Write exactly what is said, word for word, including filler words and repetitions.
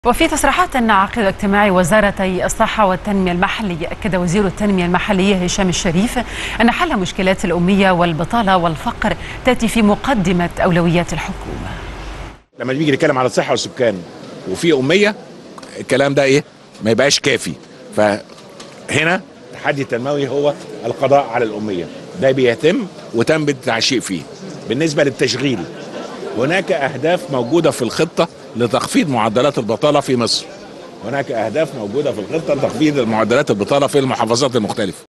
وفي تصريحات عقد اجتماع وزارتي الصحة والتنمية المحلية، أكد وزير التنمية المحلية هشام الشريف أن حل مشكلات الأمية والبطالة والفقر تأتي في مقدمة أولويات الحكومة. لما نيجي نتكلم على الصحة والسكان وفي أمية، الكلام ده إيه؟ ما يبقاش كافي. فهنا التحدي التنموي هو القضاء على الأمية، ده بيتم وتم التعشيق فيه. بالنسبة للتشغيل، هناك أهداف موجودة في الخطة لتخفيض معدلات البطالة في مصر. هناك أهداف موجودة في الخطة لتخفيض معدلات البطالة في المحافظات المختلفة.